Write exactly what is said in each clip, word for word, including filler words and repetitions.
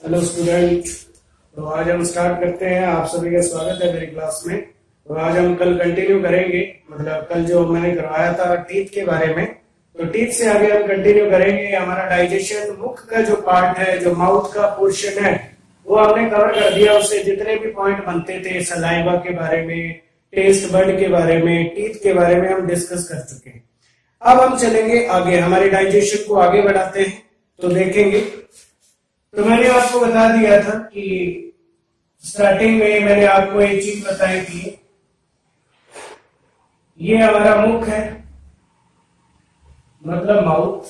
Hello student. तो आज हम स्टार्ट करते हैं। आप सभी का स्वागत है मेरी क्लास में। तो आज हम कल कंटिन्यू करेंगे, मतलब कल जो मैंने करवाया था टीथ के बारे में, तो टीथ से आगे हम कंटिन्यू करेंगे। हमारा डाइजेशन, मुख का जो पार्ट है, जो माउथ का पोर्शन है, वो हमने कवर कर दिया। उससे जितने भी पॉइंट बनते थे, सलाइवा के बारे में, टेस्ट बड के बारे में, टीथ के बारे में हम डिस्कस कर चुके हैं। अब हम चलेंगे आगे, हमारे डाइजेशन को आगे बढ़ाते हैं। तो देखेंगे, तो मैंने आपको बता दिया था कि स्टार्टिंग में मैंने आपको एक चीज बताई थी, ये हमारा मुख है, मतलब माउथ,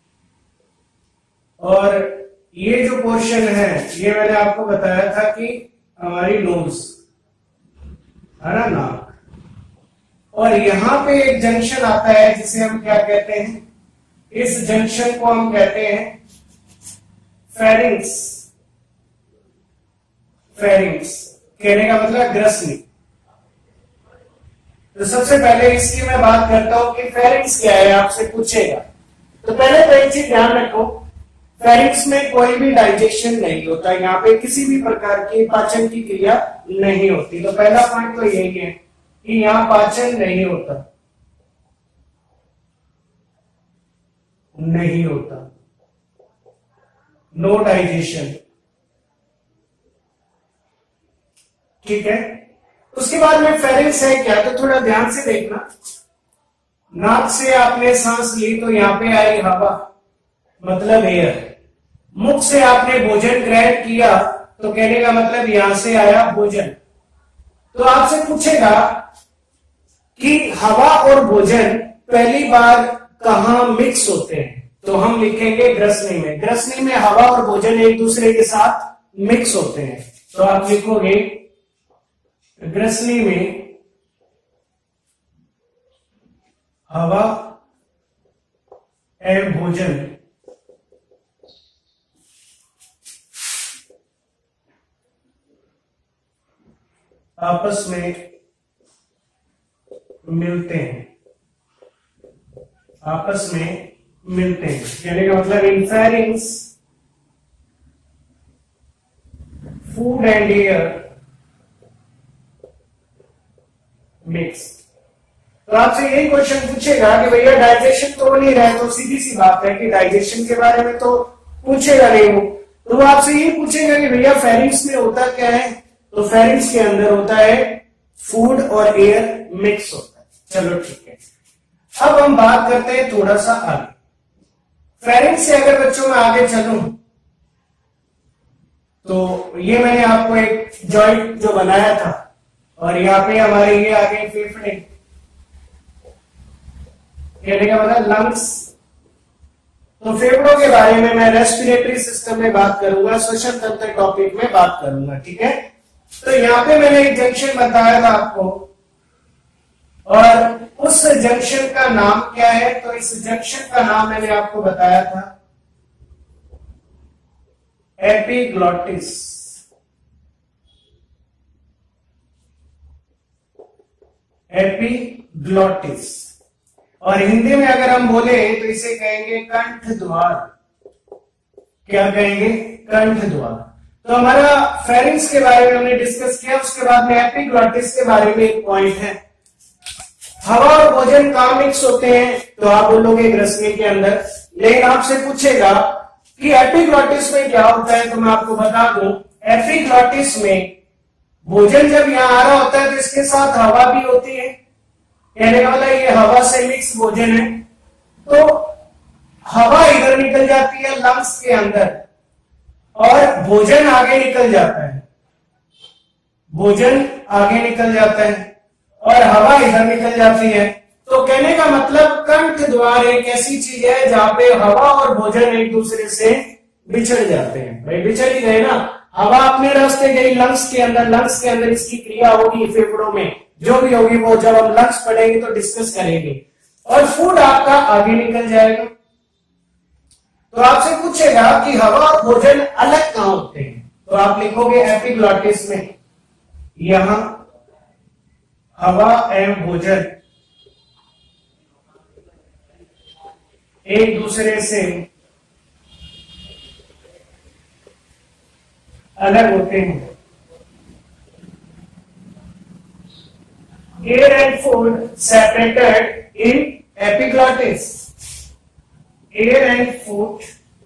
और ये जो पोर्शन है ये मैंने आपको बताया था कि हमारी नोज है ना, नाक। और यहां पे एक जंक्शन आता है जिसे हम क्या कहते हैं, इस जंक्शन को हम कहते हैं फेरिंग्स। फेरिंग्स कहने का मतलब ग्रसनी। तो सबसे पहले इसकी मैं बात करता हूं कि फेरिंग्स क्या है, आपसे पूछेगा। तो पहले तो एक चीज ध्यान रखो, फेरिंग्स में कोई भी डाइजेशन नहीं होता, यहाँ पे किसी भी प्रकार की पाचन की क्रिया नहीं होती। तो पहला पॉइंट तो यही है कि यहाँ पाचन नहीं होता, नहीं होता, नो डाइजेशन। ठीक है। उसके बाद में फेरिंग्स है क्या, तो थोड़ा ध्यान से देखना। नाक से आपने सांस ली तो यहां पे आई हवा, मतलब एयर। मुख से आपने भोजन ग्रहण किया तो कहने का मतलब यहां से आया भोजन। तो आपसे पूछेगा कि हवा और भोजन पहली बार कहां मिक्स होते हैं, तो हम लिखेंगे ग्रसनी में। ग्रसनी में हवा और भोजन एक दूसरे के साथ मिक्स होते हैं। तो आप लिखोगे ग्रसनी में हवा एवं भोजन आपस में मिलते हैं, आपस में मिलते हैं कहने का मतलब in pharynx food and air mix. तो आपसे यही क्वेश्चन पूछेगा कि भैया डाइजेशन तो हो नहीं रहा है, तो सीधी सी बात है कि डाइजेशन के बारे में तो पूछेगा नहीं वो। तो वो आपसे यही पूछेगा कि भैया फेरिंग्स में होता क्या है, तो फेरिंग्स के अंदर होता है फूड और एयर मिक्स होता है। चलो ठीक है। अब हम बात करते हैं थोड़ा सा आगे। फेरिंग्स से अगर बच्चों में आगे चलूं तो ये मैंने आपको एक जॉइंट जो बनाया था, और यहाँ पे हमारे ये आगे फेफड़े, कहने का मतलब लंग्स। तो फेफड़ों के बारे में मैं रेस्पिरेटरी सिस्टम में बात करूंगा, श्वसन तंत्र टॉपिक में बात करूंगा। ठीक है। तो यहाँ पे मैंने एक जंक्शन बताया था आपको, और उस जंक्शन का नाम क्या है, तो इस जंक्शन का नाम मैंने आपको बताया था एपिग्लॉटिस। एपिग्लॉटिस, और हिंदी में अगर हम बोले तो इसे कहेंगे कंठ द्वार। क्या कहेंगे, कंठ द्वार। तो हमारा फेरिंग्स के बारे में हमने डिस्कस किया। उसके बाद में एपिग्लॉटिस के बारे में एक पॉइंट है, हवा और भोजन कहां मिक्स होते हैं, तो आप बोलोगे ग्रसनी के अंदर। लेकिन आपसे पूछेगा कि एपिग्लॉटिस में क्या होता है, तो मैं आपको बता दूं, एपिग्लॉटिस में भोजन जब यहां आ रहा होता है तो इसके साथ हवा भी होती है, कहने का मतलब ये हवा से मिक्स भोजन है। तो हवा इधर निकल जाती है लंग्स के अंदर, और भोजन आगे निकल जाता है, भोजन आगे निकल जाता है और हवा इधर निकल जाती है। तो कहने का मतलब कंठ द्वार एक ऐसी चीज है जहां पे हवा और भोजन एक दूसरे से बिछड़ जाते हैं। भाई बिछड़ ही गए ना, हवा अपने रास्ते गई लंग्स के अंदर, लंग्स के अंदर इसकी क्रिया होगी फेफड़ों में, जो भी होगी वो जब हम लंग्स पढ़ेंगे तो डिस्कस करेंगे, और फूड आपका आगे निकल जाएगा। तो आपसे पूछेगा कि हवा और भोजन अलग कहां होते हैं, तो आप लिखोगे एपिग्लॉटिस में यहां हवा एवं भोजन एक दूसरे से अलग होते हैं। Air and food separated in epiglottis. Air and food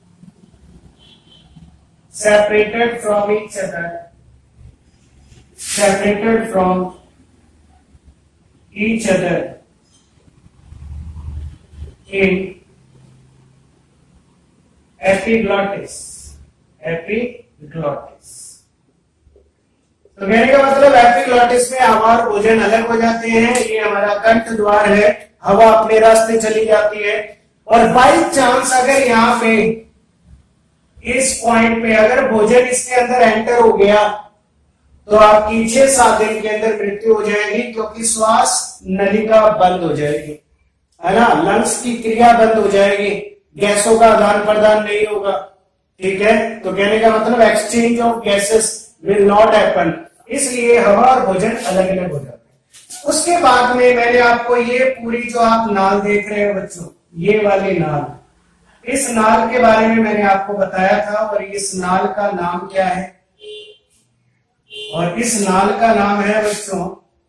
separated from each other, separated from each other in epiglottis. Epiglottis तो कहने का मतलब एपिग्लॉटिस में हवा और भोजन अलग हो जाते हैं। ये हमारा कंठ द्वार है, हवा अपने रास्ते चली जाती है। और बाई चांस अगर यहाँ पे इस पॉइंट पे अगर भोजन इसके अंदर एंटर हो गया तो आपकी छह सात दिन के अंदर मृत्यु हो जाएगी, क्योंकि श्वास नलिका बंद हो जाएगी, है ना। लंग्स की क्रिया बंद हो जाएगी, गैसों का आदान प्रदान नहीं होगा, ठीक है। तो कहने का मतलब exchange of gases will not happen, इसलिए हवा और भोजन अलग अलग हो जाते हैं। उसके बाद में मैंने आपको ये पूरी जो आप नाल देख रहे हो बच्चों, ये वाली नाल, इस नाल के बारे में मैंने आपको बताया था। और इस नाल का नाम क्या है? और इस नाल का नाम है बच्चों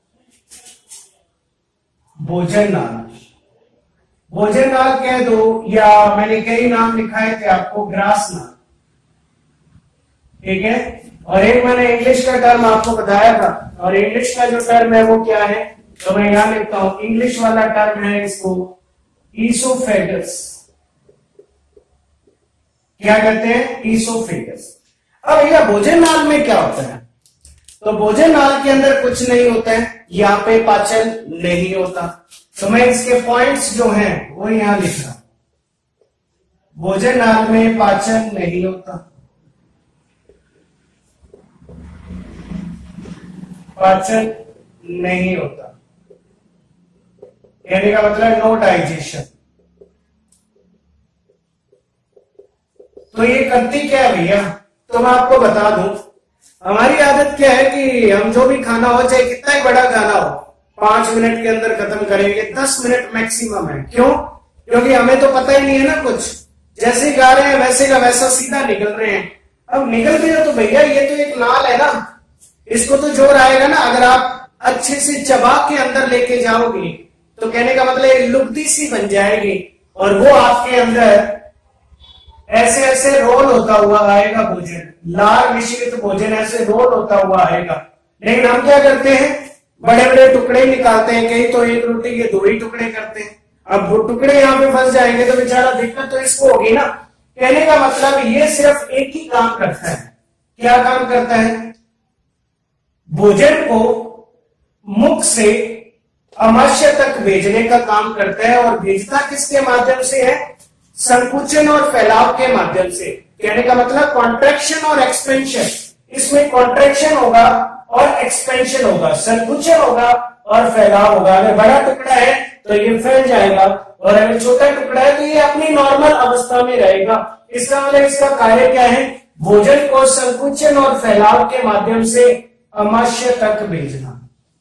भोजन नाल। भोजन नाल कह दो, या मैंने कई नाम लिखाए थे आपको, ग्रास नाल, ठीक है। और एक मैंने इंग्लिश का टर्म आपको बताया था, और इंग्लिश का जो टर्म है वो क्या है, तो मैं यहां लिखता हूं। इंग्लिश वाला टर्म है इसको ईसोफेगस। क्या कहते हैं? ईसोफेगस। अब भैया भोजन नाल में क्या होता है? तो भोजन नाल के अंदर कुछ नहीं होता है, यहाँ पे पाचन नहीं होता। तो मैं इसके पॉइंट्स जो हैं वो यहां लिख रहा हूं। भोजन नाल में पाचन नहीं होता, पाचन नहीं होता, कहने का मतलब नो डाइजेशन। तो ये करती क्या है भैया? तो मैं आपको बता दूं, हमारी आदत क्या है कि हम जो भी खाना हो, चाहे कितना ही बड़ा खाना हो, पांच मिनट के अंदर खत्म करेंगे, दस मिनट मैक्सिमम है। क्यों? क्योंकि हमें तो पता ही नहीं है ना कुछ, जैसे ही गा रहे हैं वैसे का वैसा सीधा निकल रहे हैं। अब निकल गए तो भैया ये तो एक नाल है ना, इसको तो जोर आएगा ना। अगर आप अच्छे से चबा के अंदर लेके जाओगे तो कहने का मतलब लुगदी सी बन जाएगी, और वो आपके अंदर ऐसे ऐसे रोल होता हुआ आएगा भोजन, लार मिश्रित भोजन ऐसे रोल होता हुआ आएगा। लेकिन हम क्या करते हैं, बड़े बड़े टुकड़े निकालते हैं, कहीं तो एक रोटी के दो ही टुकड़े करते हैं। अब वो टुकड़े यहाँ पे फंस जाएंगे तो बेचारा दिक्कत तो इसको होगी ना। कहने का मतलब ये सिर्फ एक ही काम करता है। क्या काम करता है? भोजन को मुख से अमाशय तक भेजने का काम करता है। और भेजता किसके माध्यम से है? संकुचन और फैलाव के माध्यम से। कहने का मतलब कॉन्ट्रैक्शन और एक्सपेंशन, इसमें कॉन्ट्रैक्शन होगा और एक्सपेंशन होगा, संकुचन होगा और फैलाव होगा। अगर बड़ा टुकड़ा है तो ये फैल जाएगा, और अगर छोटा टुकड़ा है तो ये अपनी नॉर्मल अवस्था में रहेगा। इसका मतलब इसका कार्य क्या है? भोजन को संकुचन और फैलाव के माध्यम से अमाशय तक भेजना।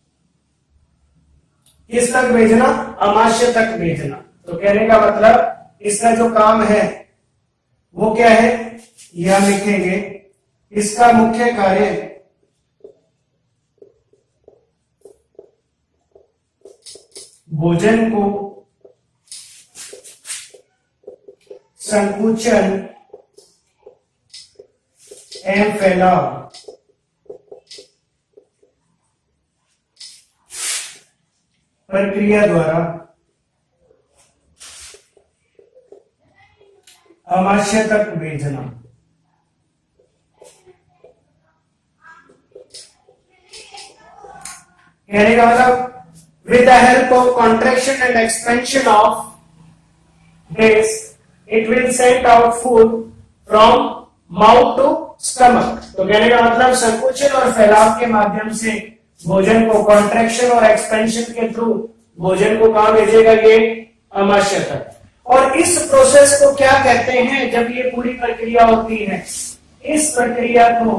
किस तक भेजना? अमाशय तक भेजना। तो कहने का मतलब इसका जो काम है वो क्या है, यहां लिखेंगे। इसका मुख्य कार्य भोजन को संकुचन एवं फैलाव प्रक्रिया द्वारा अमाशय तक भेजना। कहने का मतलब with the help of contraction and expansion of this, it will send out food from mouth to stomach। तो कहने का मतलब संकुचन और फैलाव के माध्यम से भोजन को कॉन्ट्रैक्शन और एक्सपेंशन के थ्रू भोजन को कहां भेजेगा? ये अमाशय तक। और इस प्रोसेस को क्या कहते हैं? जब ये पूरी प्रक्रिया होती है, इस प्रक्रिया को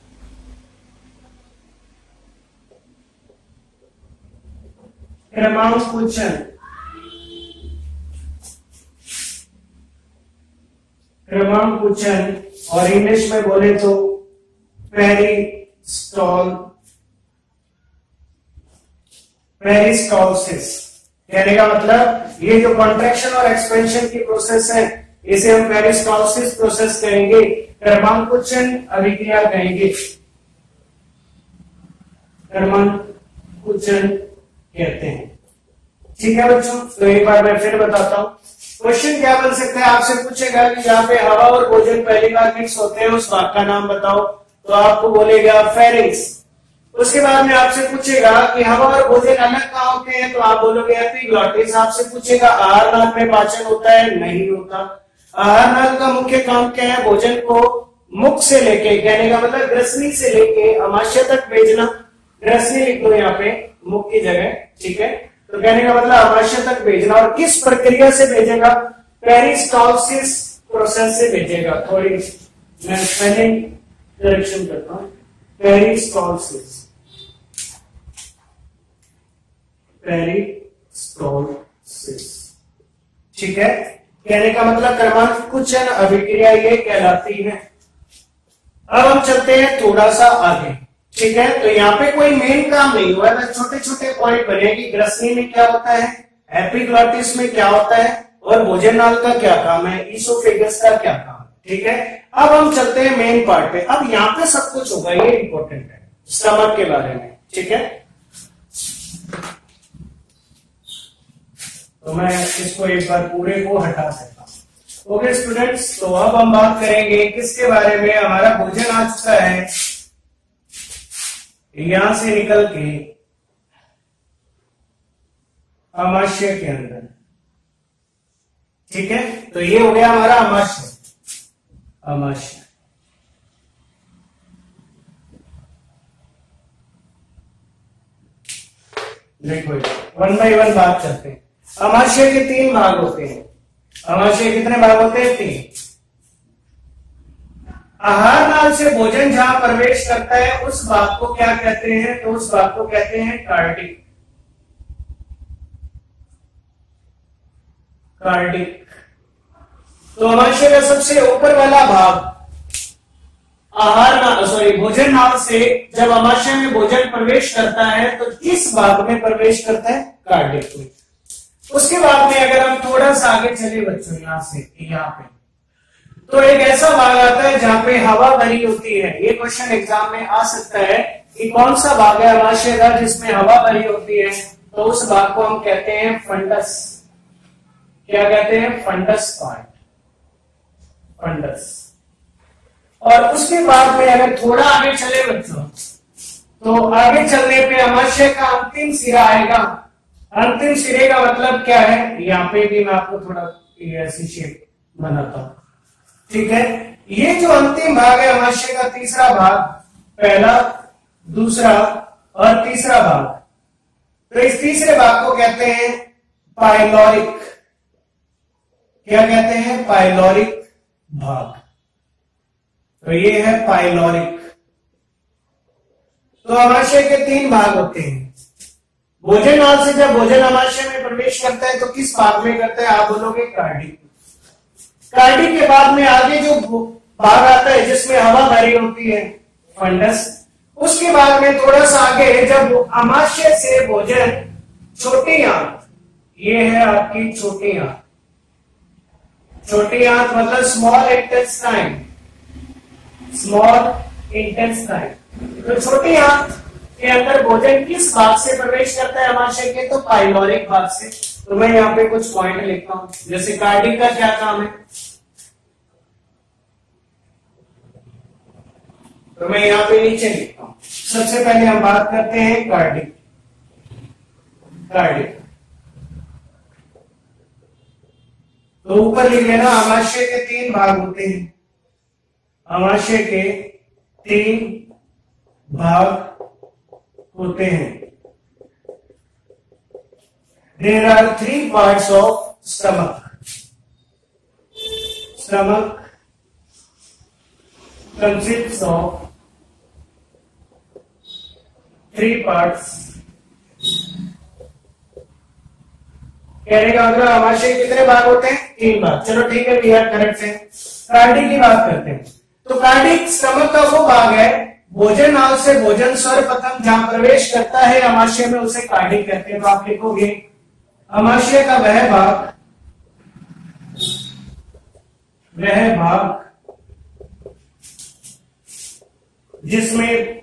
क्रमांकुचन क्रमांकुचन और इंग्लिश में बोले तो पेरिस्टॉल पेरिस्टॉलसिस। कहने का मतलब ये जो कॉन्ट्रैक्शन और एक्सपेंशन की प्रोसेस है इसे हम पेरिस्टॉलसिस प्रोसेस कहेंगे, क्रमांकुचन अभिक्रिया कहेंगे, क्रमांकुचन कहते हैं। ठीक है बच्चों, तो एक बार मैं फिर बताता हूं। क्वेश्चन क्या बन सकता है, आपसे पूछेगा कि यहाँ पे हवा और भोजन पहली बार मिक्स होते हैं, उस भाग का नाम बताओ, तो आपको बोलेगा फेरिंग्स। उसके बाद में आपसे पूछेगा कि हवा और भोजन अलग कहाँ होते हैं, तो आप बोलोगे एपिग्लॉटिस। आपसे पूछेगा आहार नाल में पाचन होता है, नहीं होता। आहार नाल का मुख्य काम क्या है, भोजन को मुख से लेके, कहने का मतलब ग्रसनी से लेके अमाशय तक भेजना। ग्रसनी लिख लो यहाँ पे मुख की जगह, ठीक है। तो कहने का मतलब अमाशय तक भेजना, और किस प्रक्रिया से भेजेगा, पेरिस्टॉलसिस प्रोसेस से भेजेगा। थोड़ी मैं स्पेलिंग करेक्शन करता हूं, पेरिस्टॉलसिस, पेरिस्टॉलसिस, ठीक है। कहने का मतलब क्रमांकुचन अभिक्रिया ये कहलाती है। अब हम चलते हैं थोड़ा सा आगे, ठीक है। तो यहाँ पे कोई मेन काम नहीं हुआ है, छोटे छोटे पॉइंट बने कि ग्रसनी में क्या होता है, एपिग्लॉटिस में क्या होता है, और भोजन नाल का क्या काम है, ईसोफेगस का क्या काम है, ठीक है। अब हम चलते हैं मेन पार्ट पे। अब यहाँ पे सब कुछ होगा, ये इंपॉर्टेंट है स्टमक के बारे में, ठीक है। तो मैं इसको एक बार पूरे को हटा सकता हूं। ओके स्टूडेंट्स, तो अब हम बात करेंगे किसके बारे में। हमारा भोजन आ चुका है, यहां से निकल के अमाशय के अंदर, ठीक है। तो ये हो गया हमारा अमाशय, अमाशय। देखो वन बाय वन बात करते हैं। अमाशय के तीन भाग होते हैं। अमाशय कितने भाग होते हैं, तीन। आहार नाल से भोजन जहां प्रवेश करता है उस भाग को क्या कहते हैं, तो उस भाग को कहते हैं कार्डिक, कार्डिक। तो अमाशय का सबसे ऊपर वाला भाग आहार नाल सॉरी भोजन नाल से जब अमाशय में भोजन प्रवेश करता है तो किस भाग में प्रवेश करता है, कार्डिक में। उसके बाद में अगर हम थोड़ा सा आगे चले बच्चों, यहां से यहां पे, तो एक ऐसा भाग आता है जहां पे हवा भरी होती है। ये क्वेश्चन एग्जाम में आ सकता है कि कौन सा भाग है अमाशय का जिसमें हवा भरी होती है, तो उस भाग को हम कहते हैं फंडस। क्या कहते हैं, फंडस पार्ट, फंडस। और उसके बाद में अगर थोड़ा आगे चले बच्चों, तो आगे चलने पे अमाशय का अंतिम सिरा आएगा। अंतिम सिरे का मतलब क्या है, यहाँ पे भी मैं आपको थोड़ा ऐसी शेप बनाता हूं, ठीक है। ये जो अंतिम भाग है अमाशय का, तीसरा भाग, पहला, दूसरा और तीसरा भाग, तो इस तीसरे भाग को कहते हैं पाइलोरिक। क्या कहते हैं, पाइलोरिक भाग। तो ये है पाइलोरिक। तो अमाशय के तीन भाग होते हैं। भोजन नाल से जब भोजन अमाशय में प्रवेश करता है तो किस भाग में करता है, आप बोलोगे कार्डिक। कार्डिक के बाद में आगे जो भाग आता है जिसमें हवा भरी होती है, फंडस। उसके बाद में थोड़ा सा आगे जब अमाशय से भोजन, छोटी आंत, ये है आपकी छोटी आंत। छोटी आंत मतलब स्मॉल इंटेस्टाइन, स्मॉल इंटेस्टाइन। तो छोटी आंत के अंदर भोजन किस भाग से प्रवेश करता है अमाशय के, तो पाइलोरिक भाग से। तो मैं यहाँ पे कुछ पॉइंट लिखता हूं, जैसे कार्डिक का क्या काम है, तो मैं यहाँ पे नीचे लिखता हूं। सबसे पहले हम बात करते हैं कार्डिक, कार्डिक। तो ऊपर लिख लेना, अमाशय के तीन भाग होते हैं। अमाशय के तीन भाग होते हैं। There are three parts of stomach. Stomach consists of three parts. कहने का मतलब अमाशय कितने भाग होते हैं, तीन भाग। चलो ठीक है, वी आर करेक्ट है। कार्डिक की बात करते हैं। तो कार्डिक स्टमक का वो भाग है, भोजन नाल से भोजन सर्वप्रथम जहां प्रवेश करता है अमाशय में उसे कार्डिक कहते हैं। तो आप लिखोगे अमाशय का वह भाग वह भाग जिसमें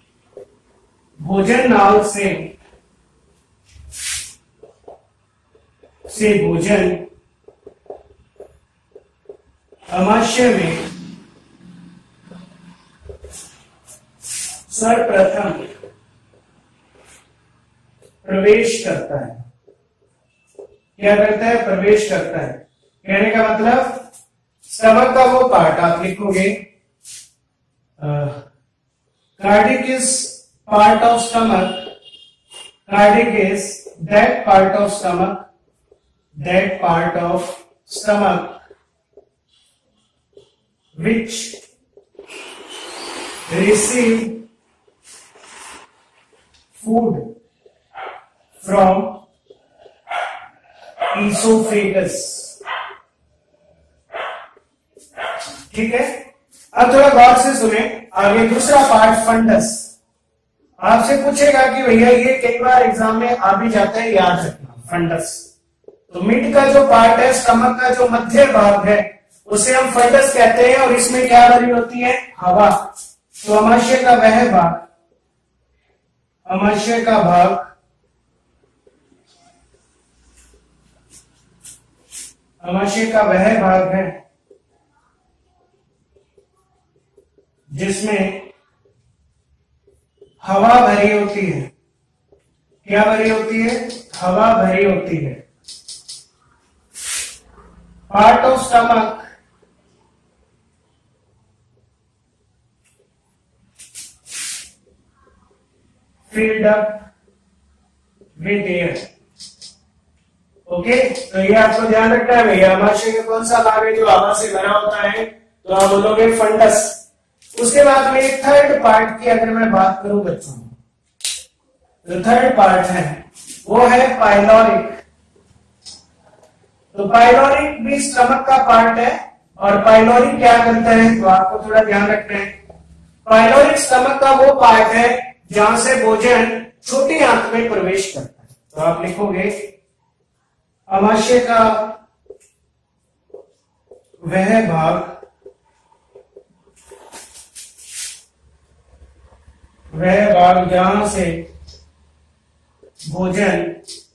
भोजन नाल से से भोजन अमाशय में सर्वप्रथम प्रवेश करता है। क्या करता है? प्रवेश करता है। कहने का मतलब स्टमक का वो पार्ट आप लिखोगे cardiac is part of stomach, cardiac is that part of stomach that part of stomach which receive food from esophagus। ठीक है, अब थोड़ा गौर से सुने। आगे दूसरा पार्ट फंडस। आपसे पूछेगा कि भैया ये कई बार एग्जाम में आ भी जाता है, याद रखना फंडस। तो मिड का जो पार्ट है, स्टमक का जो मध्य भाग है, उसे हम फंडस कहते हैं और इसमें क्या भरी होती है? हवा। तो अमाशय का वह भाग अमाशय का भाग अमाशय का वह भाग है जिसमें हवा भरी होती है। क्या भरी होती है? हवा भरी होती है। Part of stomach filled up with air। Okay, तो ये आपको ध्यान रखना है भैया। अमाशय का कौन सा भाग है जो हवा से भरा होता है? तो आप बोलोगे फंडस। उसके बाद में एक थर्ड पार्ट की अगर मैं बात करूं बच्चों, जो थर्ड पार्ट है वो है पाइलोरिक। तो पाइलोरिक भी स्टमक का पार्ट है और पाइलोरिक क्या करता है? तो आपको थोड़ा ध्यान रखना है। पाइलोरिक स्टमक का वो पार्ट है जहां से भोजन छोटी आंत में प्रवेश करता है। तो आप लिखोगे अमाशय का वह भाग वह भाग जहां से भोजन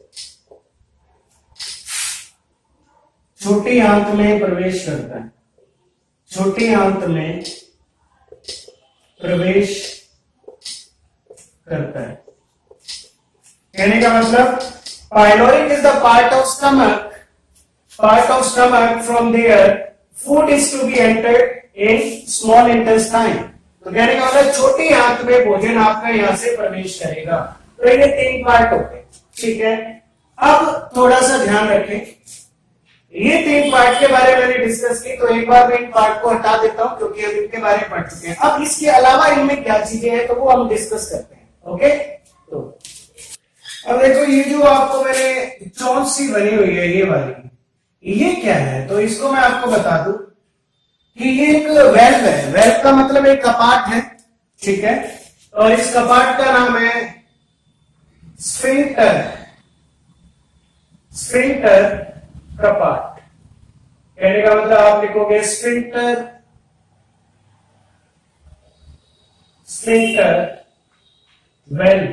छोटी आंत में प्रवेश करता है। छोटी आंत में प्रवेश करता है। कहने का मतलब pyloric is the part of stomach part of stomach from there food is to be entered in small intestine. तो कहने का मतलब छोटी आंत में भोजन आपका यहां से प्रवेश करेगा। तो ये तीन पार्ट होते हैं। ठीक है, अब थोड़ा सा ध्यान रखें, ये तीन पार्ट के बारे में मैंने डिस्कस की, तो एक बार मैं इन पार्ट को हटा देता हूं क्योंकि हम इनके बारे में पढ़ चुके हैं। अब इसके अलावा इनमें क्या चीजें हैं तो वो हम डिस्कस करते हैं। ओके, तो अब देखो ये जो आपको मैंने चौंच सी बनी हुई है ये वाली, ये क्या है? तो इसको मैं आपको बता दूं कि ये एक वेल्व है। वेल्व का मतलब एक कपाट है। ठीक है, और इस कपाट का नाम है स्फिंक्टर। स्फिंक्टर कपाट। कहने का मतलब आप लिखोगे स्फिंक्टर स्फिंक्टर वेल्व।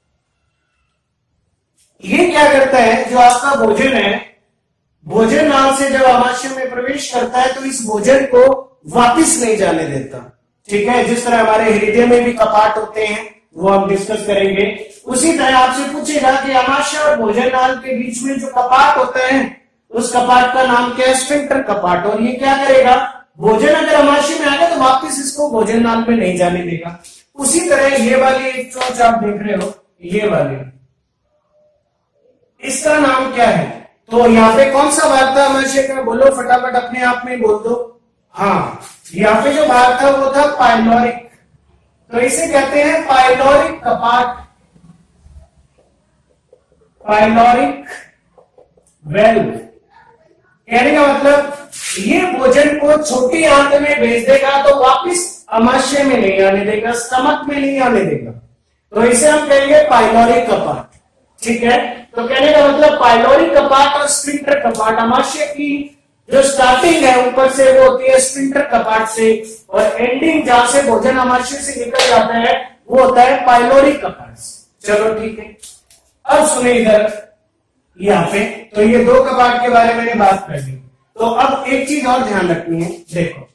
ये क्या करता है? जो आपका भोजन है, भोजन नाल से जब अमाशय में प्रवेश करता है तो इस भोजन को वापस नहीं जाने देता। ठीक है, जिस तरह हमारे हृदय में भी कपाट होते हैं वो हम डिस्कस करेंगे। उसी तरह आपसे पूछेगा कि अमाशय और भोजन नाल के बीच में जो कपाट होता है उस कपाट का नाम क्या है? स्फिंक्टर कपाट। और ये क्या करेगा? भोजन अगर अमाशय में आ गया तो वापस इसको भोजन नाल में नहीं जाने देगा। उसी तरह ये वाली एक चोंच आप देख रहे हो, ये वाली, इसका नाम क्या है? तो यहाँ पे कौन सा भाग था अमाशय का? बोलो फटाफट, अपने आप में बोल दो। हाँ, यहाँ पे जो भाग था वो था पाइलोरिक। तो इसे कहते हैं पाइलोरिक कपाट, पाइलोरिक वेल्व। कहने का मतलब ये भोजन को छोटी आंत में भेज देगा तो वापस अमाशय में नहीं आने देगा, स्टमक में नहीं आने देगा, तो इसे हम कहेंगे पाइलोरी कपाट। ठीक है, तो कहने का मतलब पाइलोरी कपाट और स्फिंक्टर कपाट, अमाशय की जो स्टार्टिंग है ऊपर से वो होती है स्फिंक्टर कपाट से, और एंडिंग जहां से भोजन अमाशय से निकल जाता है वो होता है पाइलोरी कपाट से। चलो ठीक है, अब सुने इधर यहाँ पे, तो ये दो कपाट के बारे में बात कर ली। तो अब एक चीज और ध्यान रखनी है, देखो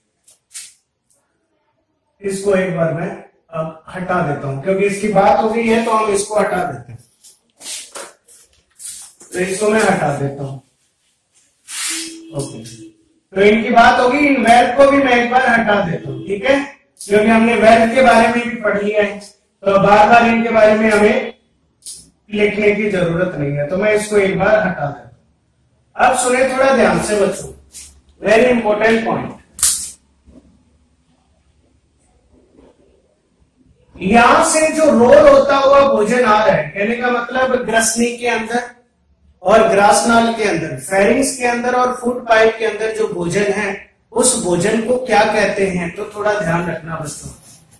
इसको एक बार मैं अब हटा देता हूं क्योंकि इसकी बात हो गई है, तो हम इसको हटा देते हैं। तो इसको मैं हटा देता हूं। ओके, तो इनकी बात होगी, इन वेल्व को भी मैं एक बार हटा देता हूं, ठीक है, क्योंकि हमने वेल्व के बारे में भी पढ़ लिया है, तो बार बार इनके बारे में हमें लिखने की जरूरत नहीं है, तो मैं इसको एक बार हटा देता हूं। अब सुने थोड़ा ध्यान से बच्चों, वेरी इंपॉर्टेंट पॉइंट। यहां से जो रोल होता हुआ भोजन आ रहा है, कहने का मतलब ग्रसनी के अंदर और ग्रासनाल के अंदर, फेरिंग्स के अंदर और फूड पाइप के अंदर जो भोजन है, उस भोजन को क्या कहते हैं, तो थोड़ा ध्यान रखना बच्चों।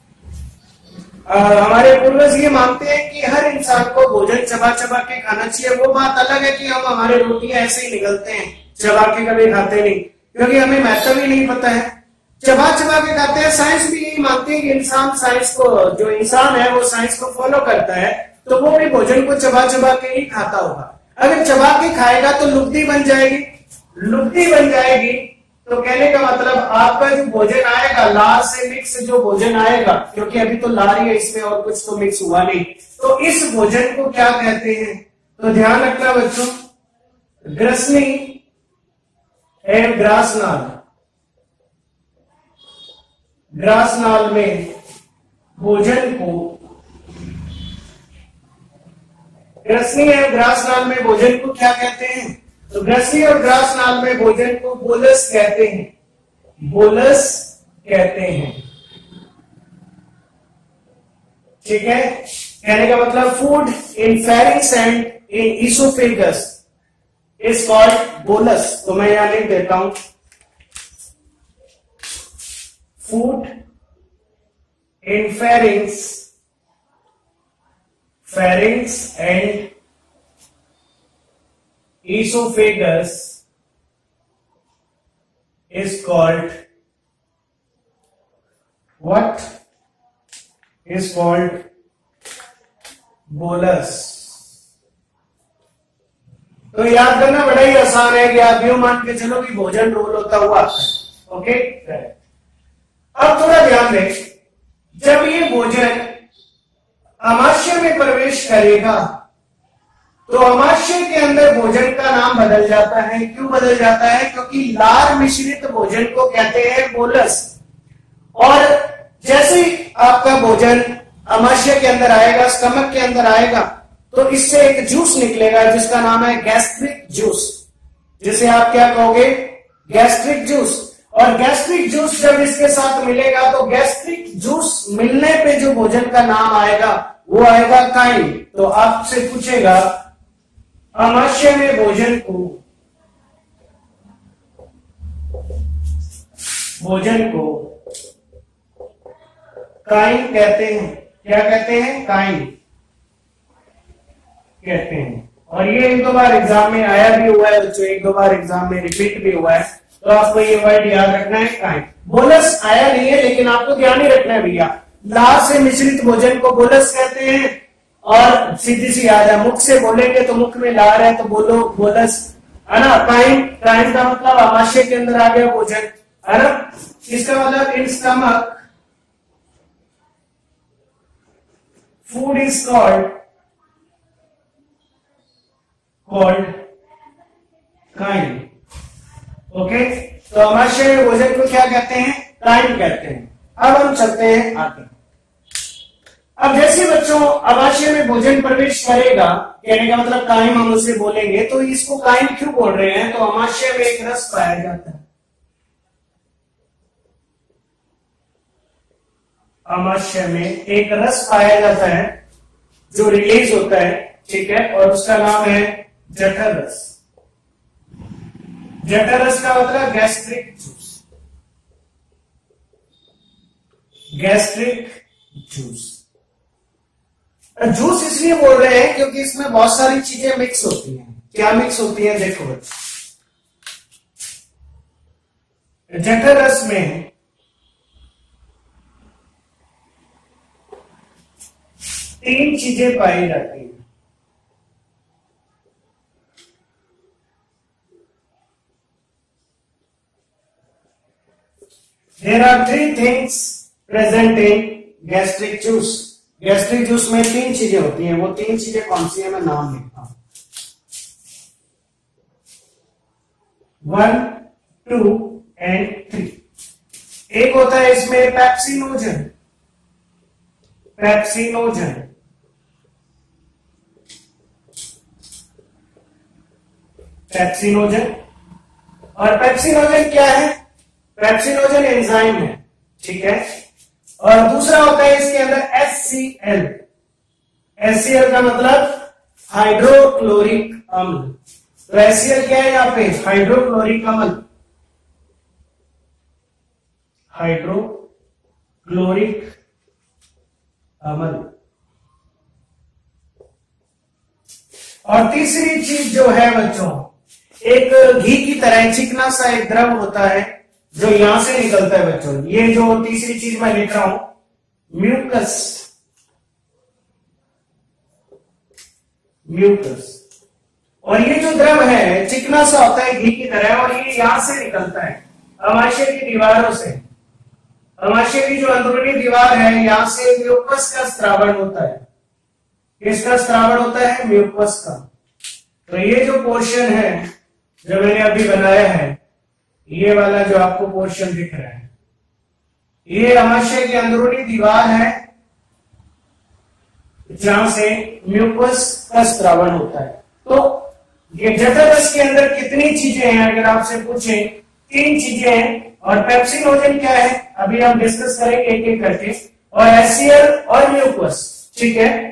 हमारे पूर्वज ये मानते हैं कि हर इंसान को भोजन चबा चबा के खाना चाहिए। वो बात अलग है कि हम हमारे रोटियां ऐसे ही निकलते हैं, चबा के कभी खाते नहीं, क्योंकि हमें महत्व ही नहीं पता है, चबा चबा के खाते हैं। साइंस भी यही मानती है कि इंसान साइंस को, जो इंसान है वो साइंस को फॉलो करता है, तो वो भी भोजन को चबा चबा के ही खाता होगा। अगर चबा के खाएगा तो लुगदी बन जाएगी, लुगदी बन जाएगी, तो कहने का मतलब आपका जो भोजन आएगा, लार से मिक्स जो भोजन आएगा, क्योंकि अभी तो लार ही है इसमें और कुछ तो मिक्स हुआ नहीं, तो इस भोजन को क्या कहते हैं, तो ध्यान रखना बच्चों, ग्रसनी एंड ग्रासनाल। ग्रासनाल में भोजन को, ग्रसनी एवं ग्रासनाल में भोजन को क्या कहते हैं, तो ग्रसनी और ग्रासनाल में भोजन को बोलस कहते हैं, बोलस कहते हैं। ठीक है, कहने का मतलब food in pharynx and in oesophagus is called bolus. तो मैं यहां लिख देता हूं, food in pharynx, pharynx and esophagus is called what? Is called bolus। तो याद करना बड़ा ही आसान है कि आप यूं मान के चलो कि भोजन रोल होता हुआ आता है। ओके, अब थोड़ा ध्यान दें, जब ये भोजन अमाशय में प्रवेश करेगा तो अमाशय के अंदर भोजन का नाम बदल जाता है। क्यों बदल जाता है? क्योंकि लार मिश्रित भोजन को कहते हैं बोलस। और जैसे ही आपका भोजन अमाशय के अंदर आएगा, स्टमक के अंदर आएगा, तो इससे एक जूस निकलेगा जिसका नाम है गैस्ट्रिक जूस, जिसे आप क्या कहोगे? Gastric juice. और गैस्ट्रिक जूस जब इसके साथ मिलेगा तो गैस्ट्रिक जूस मिलने पे जो भोजन का नाम आएगा वो आएगा काइम। तो आपसे पूछेगा अमाशय में भोजन को, भोजन को काइम कहते हैं। क्या कहते हैं? काइम कहते हैं। और ये एक दो बार एग्जाम में आया भी हुआ है, जो एक दो बार एग्जाम में रिपीट भी हुआ है, तो आपको ये वर्ड याद रखना है, काइम। बोलस आया नहीं है, लेकिन आपको ध्यान ही रखना है भैया, लार से मिश्रित भोजन को बोलस कहते हैं। और सीधी सी याद है, मुख से बोलेंगे तो मुख में लार है तो बोलो बोलस, है ना। काइम, काइम का मतलब अमाशय के अंदर आ गया भोजन, है ना। इसका मतलब in stomach food is called called chyme. Okay, तो अमाशय में भोजन को क्या कहते हैं? काइम कहते हैं। अब हम चलते हैं आगे। अब जैसे बच्चों अमाशय में भोजन प्रवेश करेगा, कहने का मतलब काइम हम उसे बोलेंगे, तो इसको काइम क्यों बोल रहे हैं? तो अमाशय में एक रस पाया जाता है, अमाशय में एक रस पाया जाता है जो रिलीज होता है, ठीक है, और उसका नाम है जठर रस। जठर रस का मतलब gastric juice. Gastric juice. Juice इसलिए बोल रहे हैं क्योंकि इसमें बहुत सारी चीजें मिक्स होती हैं। क्या मिक्स होती है देखो बच्चों, जठरस में तीन चीजें पाई जाती हैं। There are three things present in gastric juice. Gastric juice में तीन चीजें होती हैं। वो तीन चीजें कौन सी है मैं नाम लिखता हूं। One, two and three. एक होता है इसमें पेप्सिनोजन, पेप्सिनोजन पेप्सिनोजन और पेप्सिनोजन क्या है? पेप्सिनोजन एंजाइम है, ठीक है। और दूसरा होता है इसके अंदर H C L. H C L का मतलब हाइड्रोक्लोरिक अम्ल। तो एच सी एल क्या है यहां पे? हाइड्रोक्लोरिक अम्ल, हाइड्रोक्लोरिक अम्ल। और तीसरी चीज जो है बच्चों, एक घी की तरह चिकना सा एक द्रव होता है जो यहां से निकलता है बच्चों। ये जो तीसरी चीज मैं लिख रहा हूं, म्यूकस, म्यूकस। और ये जो द्रव है चिकना सा होता है घी की तरह, और ये यहां से निकलता है अमाशय की दीवारों से। अमाशय की जो अंदरूनी दीवार है, यहां से म्यूकस का स्रावण होता है। किसका स्रावण होता है? म्यूकस का। तो ये जो पोर्शन है जो मैंने अभी बनाया है, ये वाला जो आपको पोर्शन दिख रहा है, ये अमाशय की अंदरूनी दीवार है जहां से म्यूकस का स्रावण होता है। तो ये जठरस के अंदर कितनी चीजें हैं अगर आपसे पूछे? तीन चीजें हैं। और पेप्सिनोजन क्या है अभी हम डिस्कस करेंगे एक एक करके, और एच सी एल और म्यूकस, ठीक है।